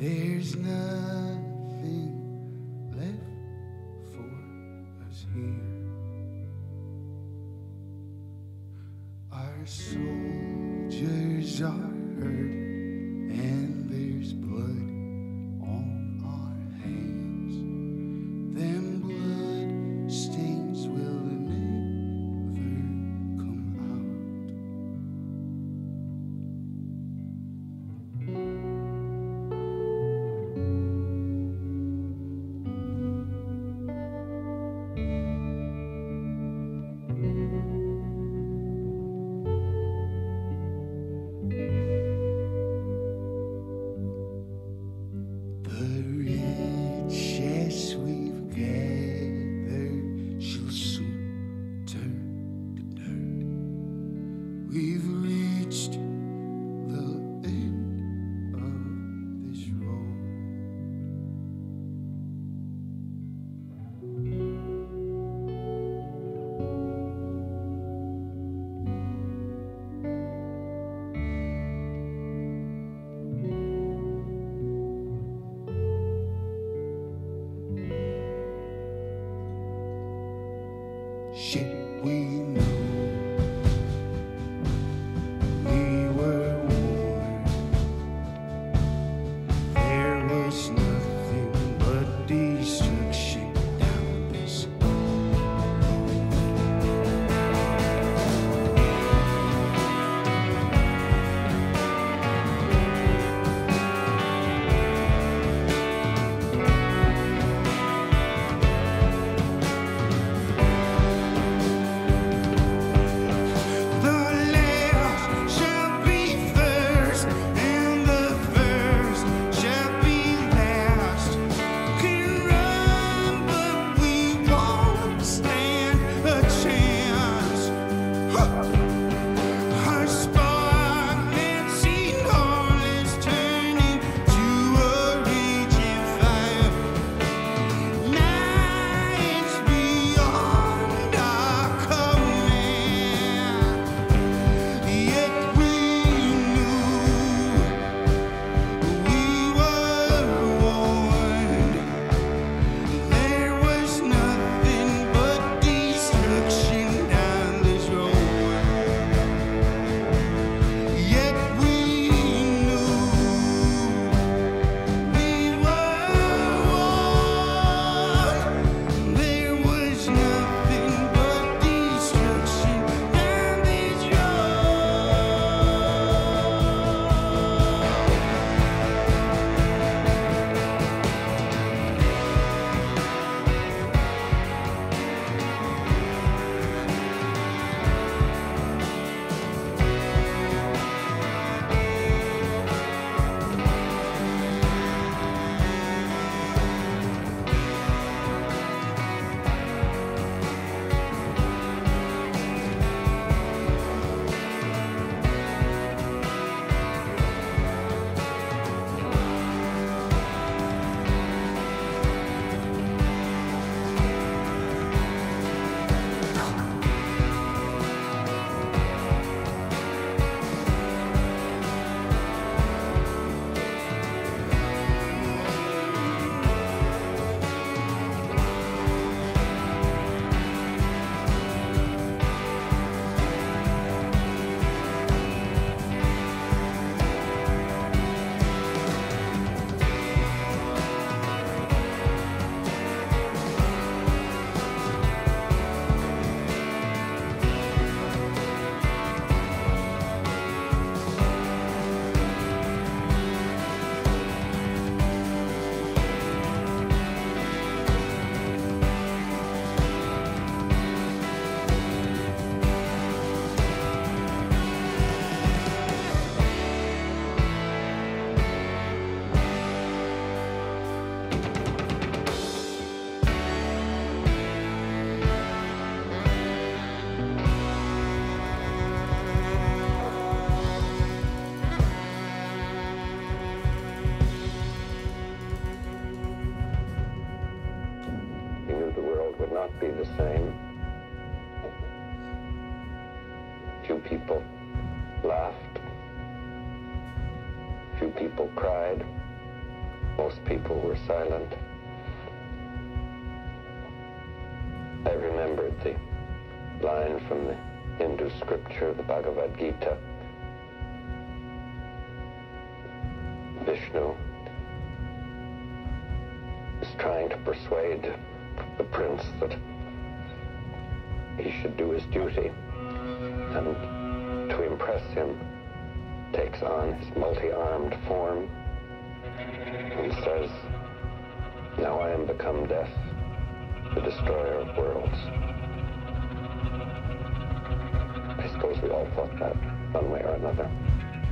There's nothing left for us here. Our soldiers are hurt and there's blood on our hands. Them blood stains will never come not be the same. Few people laughed. Few people cried. Most people were silent. I remembered the line from the Hindu scripture, the Bhagavad Gita. Vishnu is trying to persuade the prince that he should do his duty, and to impress him takes on his multi-armed form and says, "Now I am become death, the destroyer of worlds." I suppose we all thought that one way or another.